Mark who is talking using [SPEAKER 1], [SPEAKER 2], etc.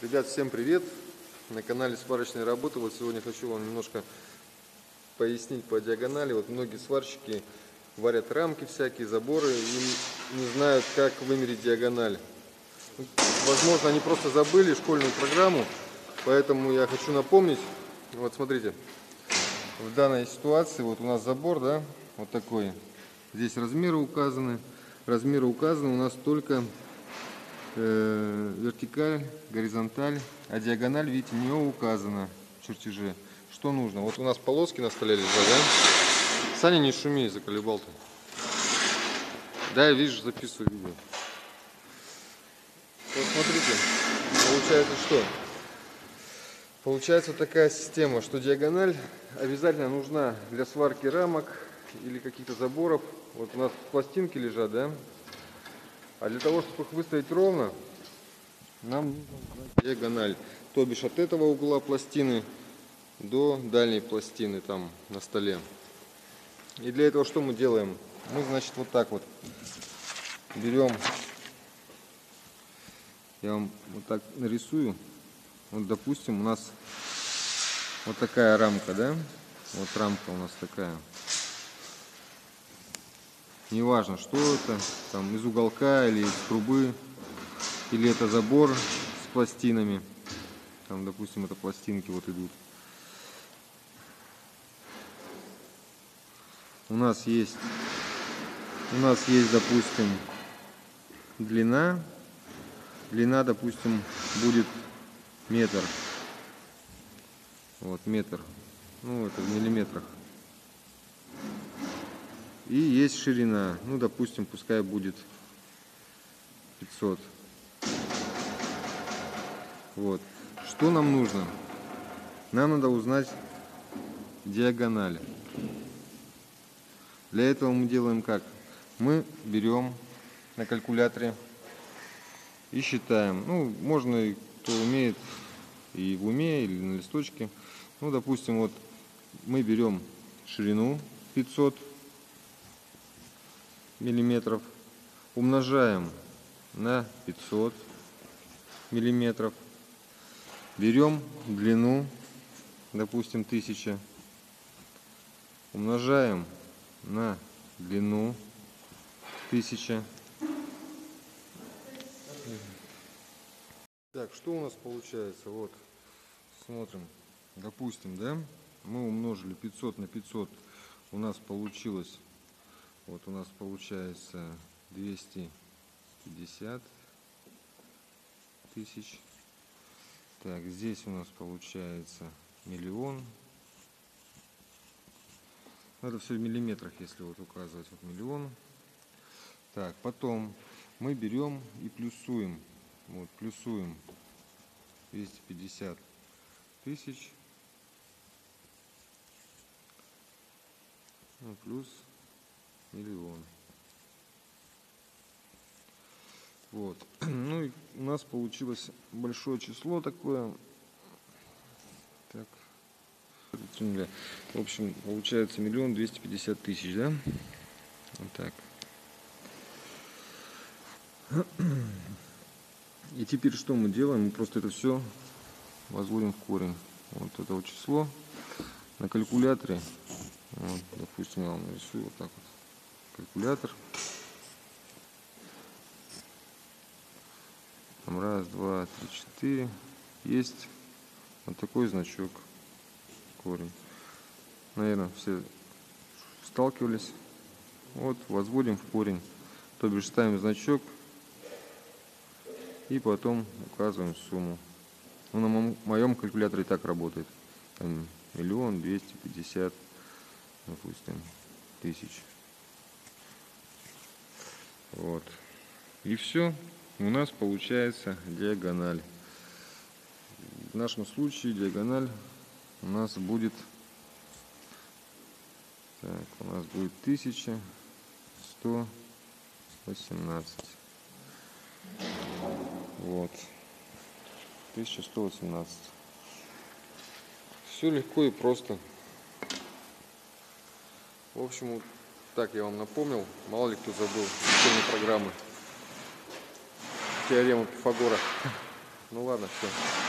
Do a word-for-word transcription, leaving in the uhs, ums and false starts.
[SPEAKER 1] Ребят, всем привет! На канале Сварочные работы. Вот сегодня хочу вам немножко пояснить по диагонали. Вот многие сварщики варят рамки всякие, заборы и не знают, как вымерить диагональ. Возможно, они просто забыли школьную программу, поэтому я хочу напомнить. Вот смотрите, в данной ситуации вот у нас забор, да, вот такой. Здесь размеры указаны. Размеры указаны у нас только э, вертикаль, горизонталь, а диагональ, видите, не указана в чертеже. Что нужно? Вот у нас полоски на столе лежат, да? Саня, не шуми, заколебал ты. Да, я вижу, записываю видео. Вот смотрите, получается что? Получается такая система, что диагональ обязательно нужна для сварки рамок или каких-то заборов. Вот у нас пластинки лежат, да? А для того, чтобы их выставить ровно, нам нужна диагональ. То бишь от этого угла пластины до дальней пластины там на столе. И для этого что мы делаем? Мы, значит, вот так вот берем, я вам вот так нарисую. Вот, допустим, у нас вот такая рамка, да? Вот рамка у нас такая. Неважно, что это, там из уголка или из трубы, или это забор с пластинами. Там, допустим, это пластинки вот идут. У нас есть, у нас есть, допустим, длина. Длина, допустим, будет метр. Вот метр. Ну, это в миллиметрах. И есть ширина. Ну, допустим, пускай будет пятьсот. Вот. Что нам нужно? Нам надо узнать диагональ. Для этого мы делаем как? Мы берем на калькуляторе и считаем. Ну, можно, кто умеет, и в уме, или на листочке. Ну, допустим, вот мы берем ширину пятьсот миллиметров, умножаем на пятьсот миллиметров, берем длину, допустим, тысяча, умножаем на длину тысяча. Так, что у нас получается? Вот, смотрим, допустим, да, мы умножили пятьсот на пятьсот, у нас получилось, вот у нас получается двести пятьдесят тысяч. Так, здесь у нас получается миллион. Это все в миллиметрах, если вот указывать, вот миллион. Так, потом мы берем и плюсуем. Вот, плюсуем двести пятьдесят тысяч. Ну, плюс миллион. Вот. Ну и у нас получилось большое число такое. Так. В общем, получается миллион двести пятьдесят тысяч, да? Вот так. И теперь что мы делаем? Мы просто это все возводим в корень. Вот это вот число на калькуляторе. Вот, допустим, я вам нарисую вот так вот. Калькулятор. Там раз, два, три, четыре. Есть вот такой значок. Корень. Наверное, все сталкивались. Вот, возводим в корень. То бишь ставим значок и потом указываем сумму. Ну, на моем калькуляторе так работает. Там миллион двести пятьдесят, допустим, тысяч. Вот. И все. У нас получается диагональ. В нашем случае диагональ у нас будет, так, у нас будет тысяча сто восемнадцать. Вот. тысяча сто восемнадцать. Все легко и просто. В общем, вот так я вам напомнил. Мало ли кто забыл школьной программы. Теорему Пифагора. Ну ладно, все.